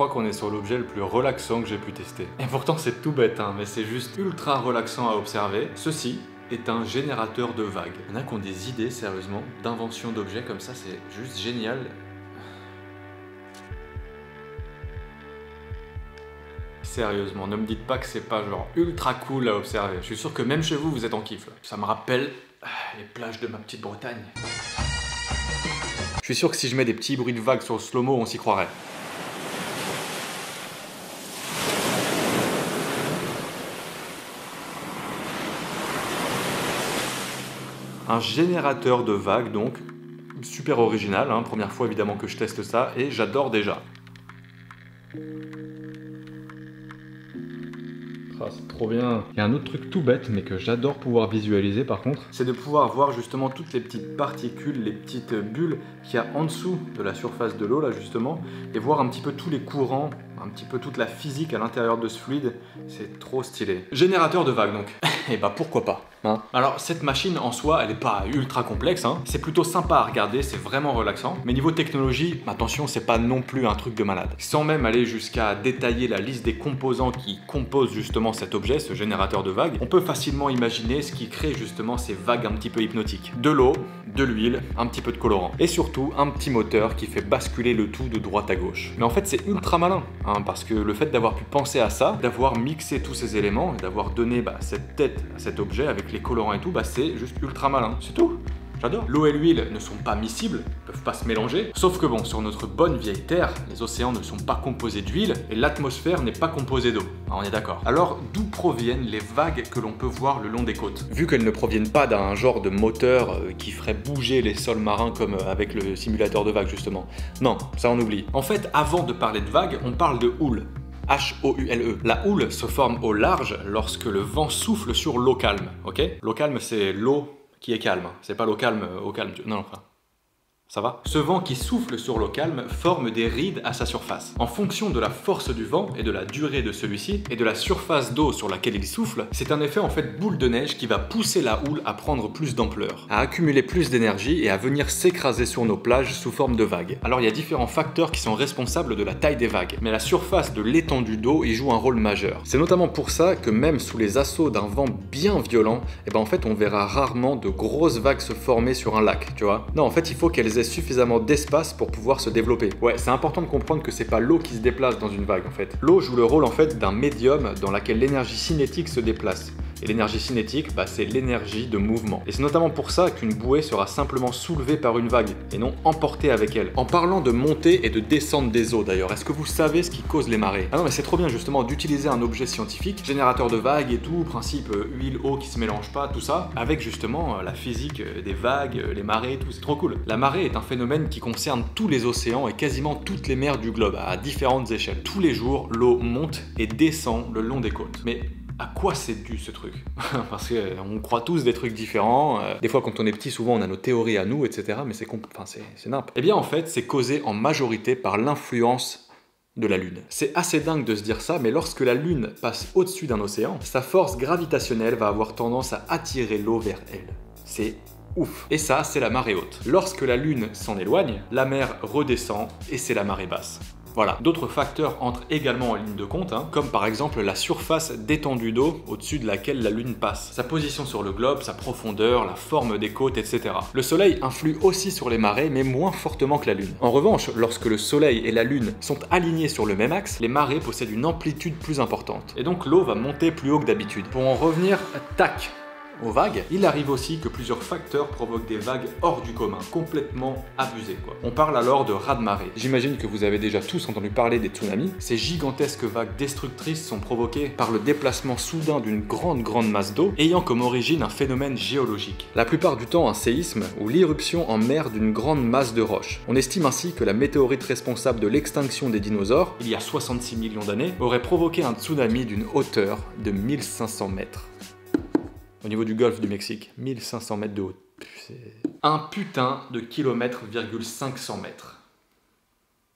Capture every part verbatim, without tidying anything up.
crois qu'on est sur l'objet le plus relaxant que j'ai pu tester. Et pourtant c'est tout bête, hein, mais c'est juste ultra relaxant à observer. Ceci est un générateur de vagues. Il y en a qui ont des idées, sérieusement, d'invention d'objets comme ça, c'est juste génial. Sérieusement, ne me dites pas que c'est pas genre ultra cool à observer. Je suis sûr que même chez vous, vous êtes en kiff là. Ça me rappelle ah, les plages de ma petite Bretagne. Je suis sûr que si je mets des petits bruits de vagues sur le slow-mo, on s'y croirait. Un générateur de vagues donc, super original, hein, première fois évidemment que je teste ça, et j'adore déjà. Ah, c'est trop bien. Il y a un autre truc tout bête, mais que j'adore pouvoir visualiser par contre, c'est de pouvoir voir justement toutes les petites particules, les petites bulles qu'il y a en dessous de la surface de l'eau là justement, et voir un petit peu tous les courants, un petit peu toute la physique à l'intérieur de ce fluide, c'est trop stylé. Générateur de vagues donc. Et bah pourquoi pas, hein. Alors cette machine en soi, elle n'est pas ultra complexe, hein. C'est plutôt sympa à regarder, c'est vraiment relaxant. Mais niveau technologie, attention, c'est pas non plus un truc de malade. Sans même aller jusqu'à détailler la liste des composants qui composent justement cet objet, ce générateur de vagues, on peut facilement imaginer ce qui crée justement ces vagues un petit peu hypnotiques. De l'eau, de l'huile, un petit peu de colorant. Et surtout, un petit moteur qui fait basculer le tout de droite à gauche. Mais en fait, c'est ultra malin, hein, parce que le fait d'avoir pu penser à ça, d'avoir mixé tous ces éléments, d'avoir donné bah, cette tête à cet objet avec les colorants et tout, bah, c'est juste ultra malin. C'est tout. J'adore. L'eau et l'huile ne sont pas miscibles, ne peuvent pas se mélanger. Sauf que bon, sur notre bonne vieille Terre, les océans ne sont pas composés d'huile et l'atmosphère n'est pas composée d'eau. Ah, on est d'accord. Alors, d'où proviennent les vagues que l'on peut voir le long des côtes? Vu qu'elles ne proviennent pas d'un genre de moteur euh, qui ferait bouger les sols marins comme euh, avec le simulateur de vagues justement. Non, ça on oublie. En fait, avant de parler de vagues, on parle de houle. H O U L E. La houle se forme au large lorsque le vent souffle sur l'eau calme, ok? L'eau calme, c'est l'eau qui est calme, c'est pas l'eau calme au calme, non, non, enfin... Ça va? Ce vent qui souffle sur l'eau calme forme des rides à sa surface. En fonction de la force du vent et de la durée de celui-ci, et de la surface d'eau sur laquelle il souffle, c'est un effet en fait boule de neige qui va pousser la houle à prendre plus d'ampleur, à accumuler plus d'énergie et à venir s'écraser sur nos plages sous forme de vagues. Alors il y a différents facteurs qui sont responsables de la taille des vagues, mais la surface de l'étendue d'eau y joue un rôle majeur. C'est notamment pour ça que même sous les assauts d'un vent bien violent, et ben en fait on verra rarement de grosses vagues se former sur un lac, tu vois. Non, en fait il faut qu'elles aient suffisamment d'espace pour pouvoir se développer. Ouais, c'est important de comprendre que c'est pas l'eau qui se déplace dans une vague en fait. L'eau joue le rôle en fait d'un médium dans lequel l'énergie cinétique se déplace. Et l'énergie cinétique, bah, c'est l'énergie de mouvement. Et c'est notamment pour ça qu'une bouée sera simplement soulevée par une vague, et non emportée avec elle. En parlant de montée et de descente des eaux d'ailleurs, est-ce que vous savez ce qui cause les marées? Ah non mais c'est trop bien justement d'utiliser un objet scientifique, générateur de vagues et tout, principe euh, huile, eau qui se mélange pas, tout ça, avec justement euh, la physique euh, des vagues, euh, les marées et tout, c'est trop cool. La marée est un phénomène qui concerne tous les océans et quasiment toutes les mers du globe, à différentes échelles. Tous les jours, l'eau monte et descend le long des côtes. Mais à quoi c'est dû ce truc? Parce qu'on croit tous des trucs différents, euh, des fois quand on est petit souvent on a nos théories à nous, et cetera. Mais c'est enfin, c'est nimp. Eh bien en fait c'est causé en majorité par l'influence de la Lune. C'est assez dingue de se dire ça, mais lorsque la Lune passe au-dessus d'un océan, sa force gravitationnelle va avoir tendance à attirer l'eau vers elle. C'est ouf. Et ça, c'est la marée haute. Lorsque la Lune s'en éloigne, la mer redescend et c'est la marée basse. Voilà. D'autres facteurs entrent également en ligne de compte, hein, comme par exemple la surface d'étendue d'eau au-dessus de laquelle la Lune passe, sa position sur le globe, sa profondeur, la forme des côtes, et cetera. Le Soleil influe aussi sur les marées, mais moins fortement que la Lune. En revanche, lorsque le Soleil et la Lune sont alignés sur le même axe, les marées possèdent une amplitude plus importante. Et donc l'eau va monter plus haut que d'habitude. Pour en revenir, tac, aux vagues, il arrive aussi que plusieurs facteurs provoquent des vagues hors du commun, complètement abusées quoi. On parle alors de raz-de-marée. J'imagine que vous avez déjà tous entendu parler des tsunamis. Ces gigantesques vagues destructrices sont provoquées par le déplacement soudain d'une grande grande masse d'eau, ayant comme origine un phénomène géologique. La plupart du temps un séisme ou l'irruption en mer d'une grande masse de roches. On estime ainsi que la météorite responsable de l'extinction des dinosaures, il y a soixante-six millions d'années, aurait provoqué un tsunami d'une hauteur de mille cinq cents mètres. Au niveau du golfe du Mexique, mille cinq cents mètres de haut. Un putain de kilomètre virgule cinq cents mètres.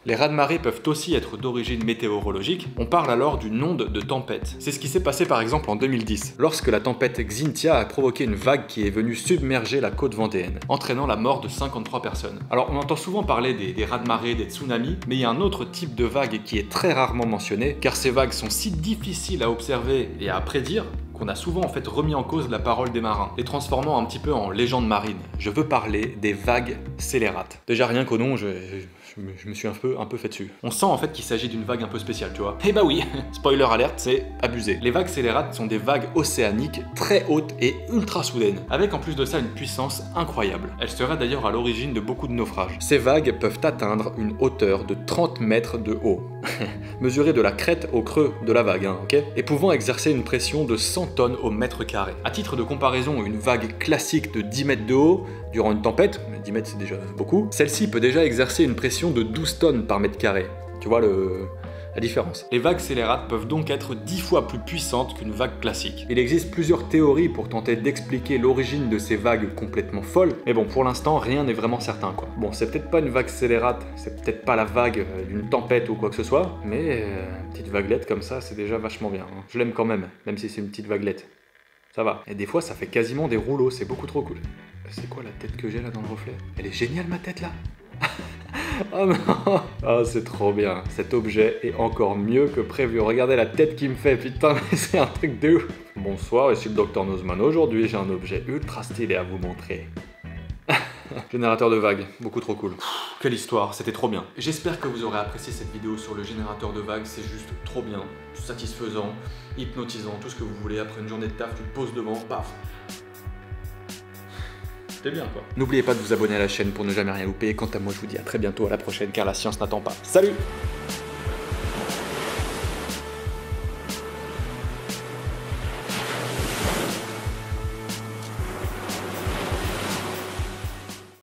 Les raz-de-marée peuvent aussi être d'origine météorologique, on parle alors d'une onde de tempête. C'est ce qui s'est passé par exemple en deux mille dix, lorsque la tempête Xynthia a provoqué une vague qui est venue submerger la côte vendéenne, entraînant la mort de cinquante-trois personnes. Alors on entend souvent parler des, des raz-de-marée, des tsunamis, mais il y a un autre type de vague qui est très rarement mentionné, car ces vagues sont si difficiles à observer et à prédire qu'on a souvent en fait remis en cause la parole des marins, les transformant un petit peu en légende marine. Je veux parler des vagues scélérates. Déjà rien qu'au nom, je, je, je me suis un peu, un peu fait dessus. On sent en fait qu'il s'agit d'une vague un peu spéciale, tu vois. Eh bah oui, spoiler alerte, c'est abusé. Les vagues scélérates sont des vagues océaniques très hautes et ultra soudaines, avec en plus de ça une puissance incroyable. Elles seraient d'ailleurs à l'origine de beaucoup de naufrages. Ces vagues peuvent atteindre une hauteur de trente mètres de haut, mesurée de la crête au creux de la vague, hein, ok, et pouvant exercer une pression de cent tonnes au mètre carré. À titre de comparaison, une vague classique de dix mètres de haut, durant une tempête, dix mètres c'est déjà beaucoup, celle-ci peut déjà exercer une pression de douze tonnes par mètre carré. Tu vois le... la différence. Les vagues scélérates peuvent donc être dix fois plus puissantes qu'une vague classique. Il existe plusieurs théories pour tenter d'expliquer l'origine de ces vagues complètement folles, mais bon, pour l'instant, rien n'est vraiment certain, quoi. Bon, c'est peut-être pas une vague scélérate, c'est peut-être pas la vague d'une tempête ou quoi que ce soit, mais euh, une petite vaguelette comme ça, c'est déjà vachement bien. Hein. Je l'aime quand même, même si c'est une petite vaguelette. Ça va. Et des fois, ça fait quasiment des rouleaux, c'est beaucoup trop cool. C'est quoi la tête que j'ai là dans le reflet? Elle est géniale, ma tête, là. Oh non. Oh, c'est trop bien. Cet objet est encore mieux que prévu. Regardez la tête qu'il me fait, putain, c'est un truc de ouf. Bonsoir, ici le docteur Nozman. Aujourd'hui, j'ai un objet ultra stylé à vous montrer. Générateur de vagues, beaucoup trop cool. Quelle histoire, c'était trop bien. J'espère que vous aurez apprécié cette vidéo sur le générateur de vagues, c'est juste trop bien, satisfaisant, hypnotisant, tout ce que vous voulez. Après une journée de taf, tu te poses devant, paf. C'est bien quoi. N'oubliez pas de vous abonner à la chaîne pour ne jamais rien louper. Quant à moi, je vous dis à très bientôt, à la prochaine, car la science n'attend pas. Salut!